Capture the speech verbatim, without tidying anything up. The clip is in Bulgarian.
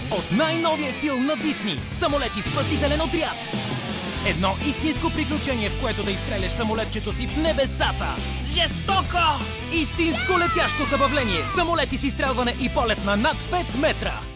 От най-новия филм на Дисни «Самолети спасителен отряд». Едно истинско приключение, в което да изстреляш самолетчето си в небесата. Жестоко! Истинско летящо забавление. Самолети с изстрелване и полет на над пет метра.